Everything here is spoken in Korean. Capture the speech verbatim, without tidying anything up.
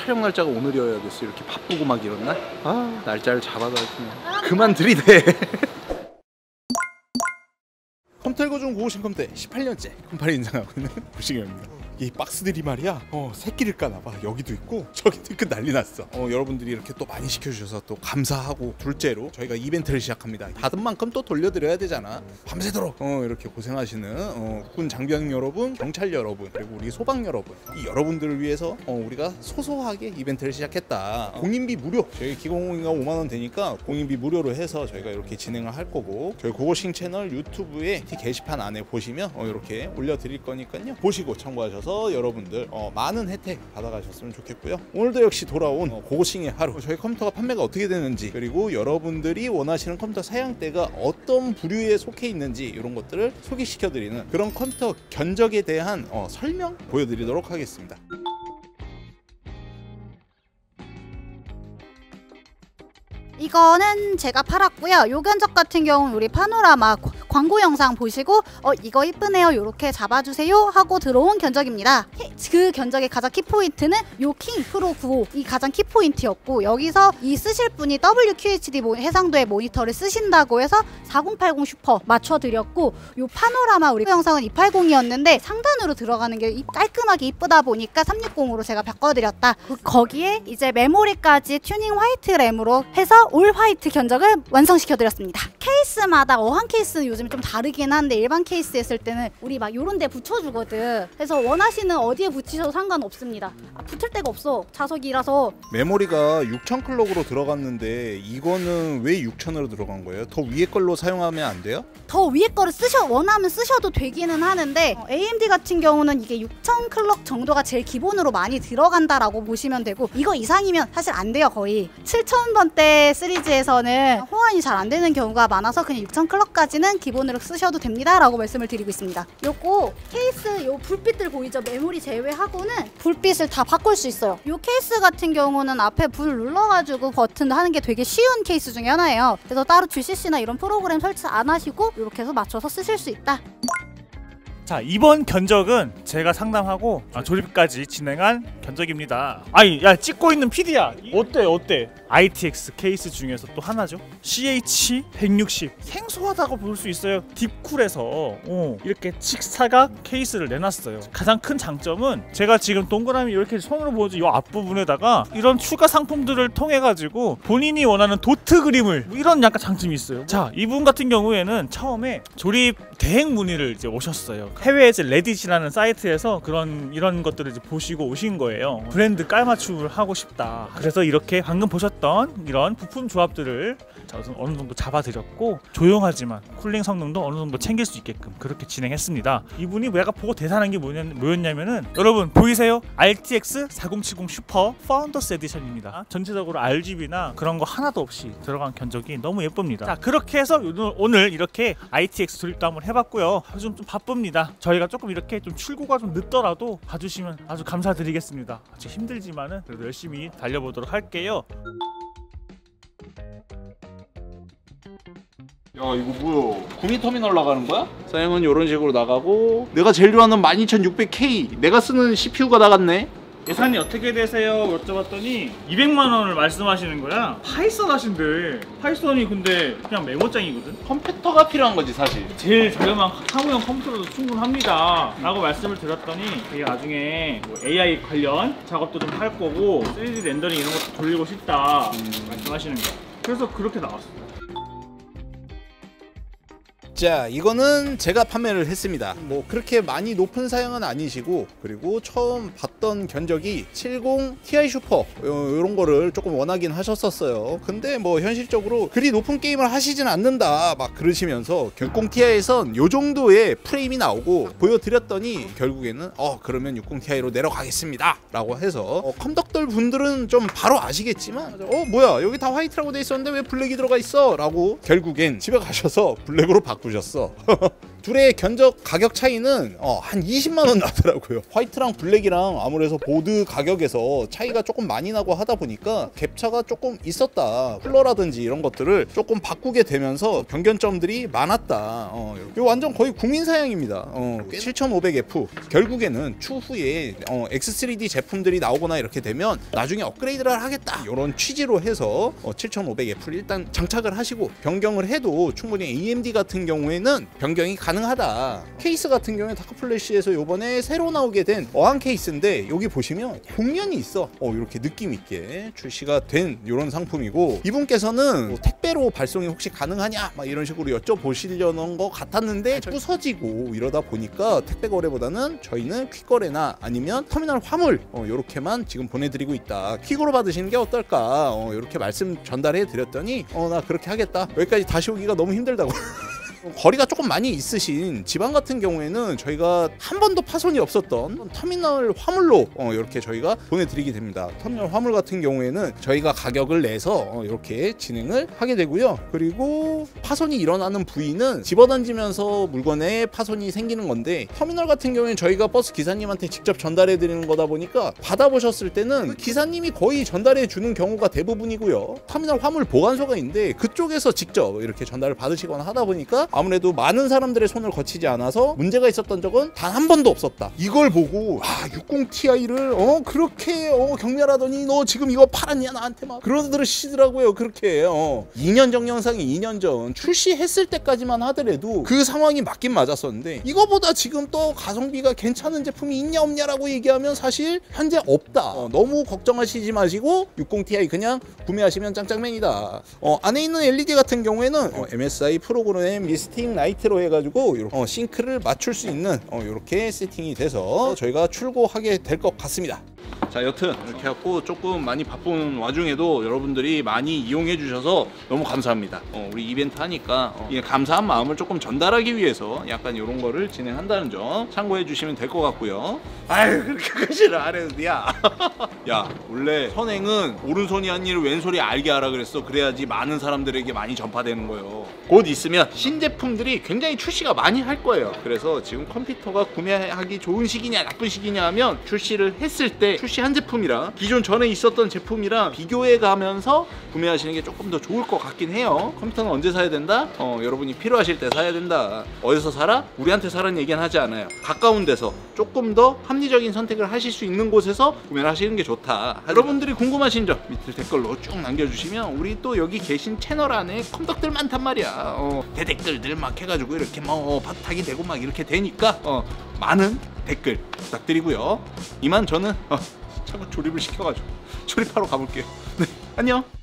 촬영 날짜가 오늘이어야 됐어. 이렇게 바쁘고 막 이런 날. 아 날짜를 잡아가지고 그만 들이대. 컴텔거중 고고싱 컴대 십팔 년째 컴팔이 인상하고 있는 고싱입니다. 이 박스들이 말이야 어 새끼를 까나봐. 여기도 있고 저기도 있고 난리 났어. 어 여러분들이 이렇게 또 많이 시켜주셔서 또 감사하고, 둘째로 저희가 이벤트를 시작합니다. 받은 만큼 또 돌려드려야 되잖아. 밤새도록 어 이렇게 고생하시는 어 군 장병 여러분, 경찰 여러분, 그리고 우리 소방 여러분, 이 여러분들을 위해서 어 우리가 소소하게 이벤트를 시작했다. 공인비 무료. 저희 기공인가 오만 원 되니까 공인비 무료로 해서 저희가 이렇게 진행을 할 거고, 저희 고고싱 채널 유튜브에 게시판 안에 보시면 어 이렇게 올려드릴 거니까요. 보시고 참고하셔서 여러분들 어 많은 혜택 받아가셨으면 좋겠고요. 오늘도 역시 돌아온 어 고고싱의 하루, 저희 컴퓨터가 판매가 어떻게 되는지, 그리고 여러분들이 원하시는 컴퓨터 사양대가 어떤 부류에 속해 있는지 이런 것들을 소개시켜드리는 그런 컴퓨터 견적에 대한 어 설명 보여드리도록 하겠습니다. 이거는 제가 팔았고요. 요 견적 같은 경우는 우리 파노라마 광고 영상 보시고 어 이거 이쁘네요, 요렇게 잡아주세요 하고 들어온 견적입니다. 그 견적의 가장 키포인트는 요 킹 프로 구십오, 이 가장 키포인트였고, 여기서 이 쓰실 분이 더블유큐에이치디 해상도의 모니터를 쓰신다고 해서 사공팔공 슈퍼 맞춰드렸고, 요 파노라마 우리 영상은 이백팔십이었는데 상단으로 들어가는 게 깔끔하게 이쁘다 보니까 삼백육십으로 제가 바꿔드렸다. 거기에 이제 메모리까지 튜닝 화이트 램으로 해서 올 화이트 견적을 완성시켜드렸습니다. 케이스마다 어항 케이스는 요즘 좀 다르긴 한데, 일반 케이스 했을 때는 우리 막 요런 데 붙여주거든. 그래서 원하시는 어디에 붙이셔도 상관없습니다. 아, 붙을 데가 없어, 자석이라서. 메모리가 육천 클럭으로 들어갔는데 이거는 왜 육천으로 들어간 거예요? 더 위에 걸로 사용하면 안 돼요? 더 위에 거를 쓰셔 원하면 쓰셔도 되기는 하는데, 어, 에이엠디 같은 경우는 이게 육천 클럭 정도가 제일 기본으로 많이 들어간다라고 보시면 되고, 이거 이상이면 사실 안 돼요. 거의 칠천 번대 시리즈에서는 호환이 잘 안 되는 경우가 많아서 그냥 육천 클럭까지는 기본으로 쓰셔도 됩니다 라고 말씀을 드리고 있습니다. 요거 케이스 요 불빛들 보이죠? 메모리 제외하고는 불빛을 다 바꿀 수 있어요. 요 케이스 같은 경우는 앞에 불 눌러가지고 버튼 하는 게 되게 쉬운 케이스 중에 하나예요. 그래서 따로 지씨씨나 이런 프로그램 설치 안 하시고 이렇게 해서 맞춰서 쓰실 수 있다. 자, 이번 견적은 제가 상담하고 아, 조립까지 진행한 견적입니다. 아니, 야, 찍고 있는 피디야, 어때 어때? 아이티엑스 케이스 중에서 또 하나죠. 씨에이치 백육십, 생소하다고 볼 수 있어요. 딥쿨에서 어, 이렇게 직사각 케이스를 내놨어요. 가장 큰 장점은 제가 지금 동그라미 이렇게 손으로 보여줘 이 앞부분에다가 이런 추가 상품들을 통해 가지고 본인이 원하는 도트 그림을, 이런 약간 장점이 있어요. 자, 이분 같은 경우에는 처음에 조립 대행 문의를 이제 오셨어요. 해외에서 레딧이라는 사이트에서 그런 이런 것들을 이제 보시고 오신 거예요. 브랜드 깔맞춤을 하고 싶다. 그래서 이렇게 방금 보셨던 이런 부품 조합들을 어느 정도 잡아드렸고, 조용하지만 쿨링 성능도 어느 정도 챙길 수 있게끔 그렇게 진행했습니다. 이분이 내가 보고 대단한 게 뭐냐, 뭐였냐면은 여러분 보이세요? 알티엑스 사공칠공 슈퍼 파운더스 에디션입니다. 전체적으로 알지비나 그런 거 하나도 없이 들어간 견적이 너무 예쁩니다. 자, 그렇게 해서 오늘 이렇게 아이티엑스 조립도 한번 해봤고요. 요즘 좀 바쁩니다. 저희가 조금 이렇게 좀 출고가 좀 늦더라도 봐주시면 아주 감사드리겠습니다. 아주 힘들지만은 그래도 열심히 달려보도록 할게요. 야, 이거 뭐야? 구미 터미널 나가는 거야? 사양은 이런 식으로 나가고, 내가 제일 좋아하는 만 이천육백 케이, 내가 쓰는 씨피유가 나갔네. 예산이 어떻게 되세요? 여쭤봤더니 이백만 원을 말씀하시는 거야. 파이썬 하신대. 파이썬이 근데 그냥 메모장이거든. 컴퓨터가 필요한 거지 사실. 제일 저렴한 사무용 컴퓨터로도 충분합니다 라고 말씀을 드렸더니, 이게 나중에 뭐 에이아이 관련 작업도 좀 할 거고 쓰리디 렌더링 이런 것도 돌리고 싶다 음. 말씀하시는 거야. 그래서 그렇게 나왔어요. 자, 이거는 제가 판매를 했습니다. 뭐 그렇게 많이 높은 사양은 아니시고, 그리고 처음 봤던 견적이 칠십 티아이 슈퍼 이런 거를 조금 원하긴 하셨었어요. 근데 뭐 현실적으로 그리 높은 게임을 하시진 않는다 막 그러시면서 육십 티아이에선 요 정도의 프레임이 나오고 보여드렸더니, 결국에는 어 그러면 육십 티아이로 내려가겠습니다 라고 해서, 어, 컴덕들 분들은 좀 바로 아시겠지만 어 뭐야 여기 다 화이트라고 돼 있었는데 왜 블랙이 들어가 있어? 라고 결국엔 집에 가셔서 블랙으로 바꾸셨어요. 보셨어. 둘의 견적 가격 차이는 어, 한 이십만 원 나더라고요. 화이트랑 블랙이랑 아무래도 보드 가격에서 차이가 조금 많이 나고 하다 보니까 갭차가 조금 있었다. 쿨러라든지 이런 것들을 조금 바꾸게 되면서 변경점들이 많았다. 어, 이거 완전 거의 국민 사양입니다. 어, 칠천오백 에프 결국에는 추후에 어, 엑스 쓰리 디 제품들이 나오거나 이렇게 되면 나중에 업그레이드를 하겠다 이런 취지로 해서 어, 칠천오백 에프를 일단 장착을 하시고 변경을 해도 충분히 에이엠디 같은 경우에는 변경이 가능하다. 케이스 같은 경우에 다크플래시에서 요번에 새로 나오게 된 어항 케이스인데 여기 보시면 곡면이 있어. 어, 이렇게 느낌 있게 출시가 된 이런 상품이고, 이분께서는 뭐 택배로 발송이 혹시 가능하냐 막 이런 식으로 여쭤보시려는 것 같았는데 부서지고 이러다 보니까 택배 거래보다는 저희는 퀵거래나 아니면 터미널 화물 어, 이렇게만 지금 보내드리고 있다. 퀵으로 받으시는 게 어떨까 어, 이렇게 말씀 전달해 드렸더니 어, 나 그렇게 하겠다. 여기까지 다시 오기가 너무 힘들다고. 거리가 조금 많이 있으신 지방 같은 경우에는 저희가 한 번도 파손이 없었던 터미널 화물로 어, 이렇게 저희가 보내드리게 됩니다. 터미널 화물 같은 경우에는 저희가 가격을 내서 어, 이렇게 진행을 하게 되고요. 그리고 파손이 일어나는 부위는 집어던지면서 물건에 파손이 생기는 건데, 터미널 같은 경우에는 저희가 버스 기사님한테 직접 전달해 드리는 거다 보니까 받아보셨을 때는 기사님이 거의 전달해 주는 경우가 대부분이고요. 터미널 화물 보관소가 있는데 그쪽에서 직접 이렇게 전달을 받으시거나 하다 보니까 아무래도 많은 사람들의 손을 거치지 않아서 문제가 있었던 적은 단 한 번도 없었다. 이걸 보고 아 육십 티아이를 어 그렇게 어 경멸하더니 너 지금 이거 팔았냐 나한테 막 그러시더라고요. 그렇게 어 이 년 전 영상이 이 년 전 출시했을 때까지만 하더라도 그 상황이 맞긴 맞았었는데, 이거보다 지금 또 가성비가 괜찮은 제품이 있냐 없냐라고 얘기하면 사실 현재 없다. 어, 너무 걱정하시지 마시고 육십 티아이 그냥 구매하시면 짱짱맨이다. 어, 안에 있는 엘이디 같은 경우에는 어, 엠에스아이 프로그램 미스팅 라이트로 해가지고 어, 싱크를 맞출 수 있는 어, 이렇게 세팅이 돼서 저희가 출고하게 될 것 같습니다. 자, 여튼 이렇게 해갖고 조금 많이 바쁜 와중에도 여러분들이 많이 이용해 주셔서 너무 감사합니다. 어, 우리 이벤트 하니까 어, 이 감사한 마음을 조금 전달하기 위해서 약간 이런 거를 진행한다는 점 참고해 주시면 될 것 같고요. 아유, 그렇게까지는 안 해도 돼. 야, 야, 원래 선행은 오른손이 한 일을 왼손이 알게 하라 그랬어. 그래야지 많은 사람들에게 많이 전파되는 거예요. 곧 있으면 신제품들이 굉장히 출시가 많이 할 거예요. 그래서 지금 컴퓨터가 구매하기 좋은 시기냐 나쁜 시기냐 하면 출시를 했을 때 출시한 제품이랑 기존 전에 있었던 제품이랑 비교해 가면서 구매하시는 게 조금 더 좋을 것 같긴 해요. 컴퓨터는 언제 사야 된다? 어, 여러분이 필요하실 때 사야 된다. 어디서 사라? 우리한테 사라는 얘기는 하지 않아요. 가까운 데서 조금 더 합리적인 선택을 하실 수 있는 곳에서 구매를 하시는 게 좋다. 여러분들이 궁금하신 점 밑에 댓글로 쭉 남겨주시면 우리 또 여기 계신 채널 안에 컴덕들 많단 말이야. 어, 대댓글들 막 해가지고 이렇게 뭐 팟탁이 되고 막 이렇게 되니까 어, 많은 댓글 부탁드리고요. 이만 저는 어, 자꾸 조립을 시켜가지고 조립하러 가볼게요. 네, 안녕.